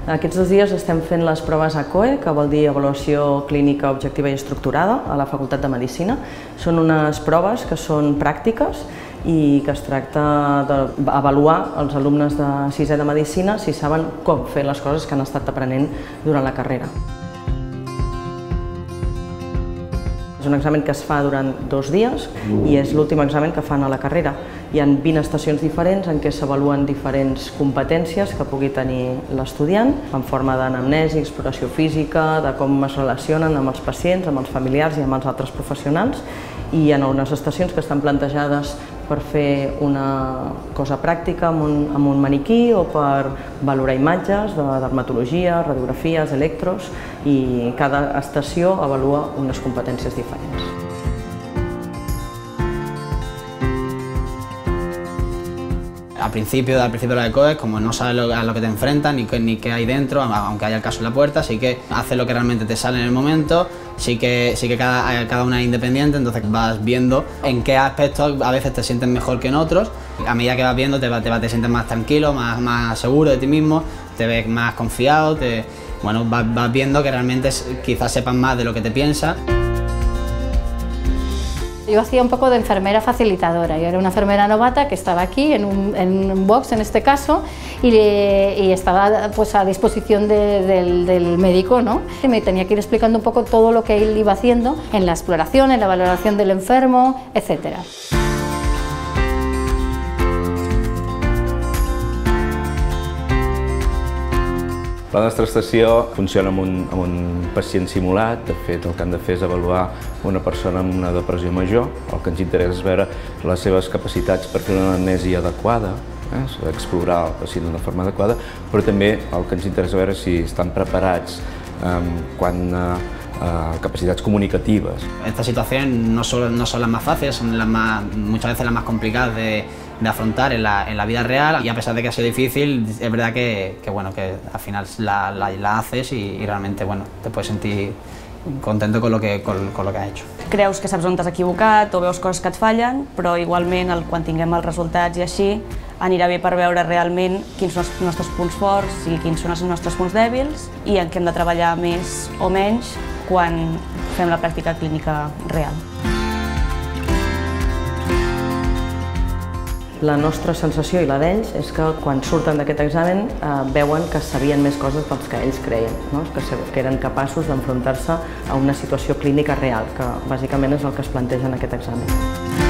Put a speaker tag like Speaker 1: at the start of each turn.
Speaker 1: Aquests 2 dies estem fent les proves ACOE, que vol dir Avaluació Clínica Objectiva i Estructurada, a la Facultat de Medicina. Són unes proves que són pràctiques i que es tracta d'avaluar els alumnes de 6è de Medicina si saben com fer les coses que han estat aprenent durant la carrera. És un examen que es fa durant 2 dies i és l'últim examen que fan a la carrera. Hi ha 20 estacions diferents en què s'avaluen diferents competències que pugui tenir l'estudiant en forma d'anamnesi, exploració física, de com es relacionen amb els pacients, amb els familiars i amb els altres professionals. I hi ha unes estacions que estan plantejades per fer una cosa pràctica amb un maniquí o per valorar imatges de dermatologia, radiografies, electros, i cada estació avalua unes competències diferents.
Speaker 2: Al principio de la ECOE, como no sabes a lo que te enfrentas ni qué hay dentro, aunque haya el caso en la puerta, sí que haces lo que realmente te sale en el momento, sí que cada una es independiente, entonces vas viendo en qué aspectos a veces te sientes mejor que en otros. A medida que vas viendo te sientes más tranquilo, más seguro de ti mismo, te ves más confiado, vas viendo que realmente quizás sepas más de lo que te piensas.
Speaker 3: Yo hacía un poco de enfermera facilitadora. Yo era una enfermera novata que estaba aquí en un box en este caso y estaba pues a disposición del médico, ¿no? Y me tenía que ir explicando un poco todo lo que él iba haciendo en la exploración, en la valoración del enfermo, etcétera.
Speaker 4: La nostra estació funciona amb un pacient simulat. De fet, el que han de fer és avaluar una persona amb una depressió major. El que ens interessa és veure les seves capacitats per fer una anamnesi adequada, explorar el pacient d'una forma adequada, però també el que ens interessa veure si estan preparats quant a capacidades comunicativas.
Speaker 2: Estas situaciones no son las más fáciles, son muchas veces las más complicadas de afrontar en la vida real, y a pesar de que ha sido difícil, es verdad que al final la haces y realmente te puedes sentir contento con lo que has hecho.
Speaker 5: Creus que saps on t'has equivocat o veus coses que et fallen, però igualment quan tinguem els resultats i així anirà bé per veure realment quins són els nostres punts forts i quins són els nostres punts dèbils i en què hem de treballar més o menys quan fem la pràctica clínica real.
Speaker 1: La nostra sensació i la d'ells és que quan surten d'aquest examen veuen que sabien més coses dels que ells creien, que eren capaços d'enfrontar-se a una situació clínica real, que bàsicament és el que es planteja en aquest examen.